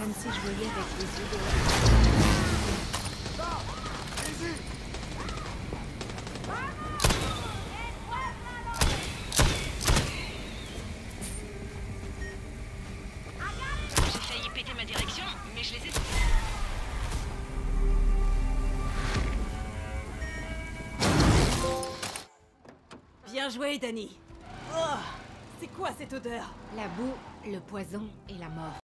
Comme si je voyais avec les yeux de... J'ai failli péter ma direction, mais je les ai... Bien joué, Danny. Oh, c'est quoi cette odeur? La boue, le poison et la mort.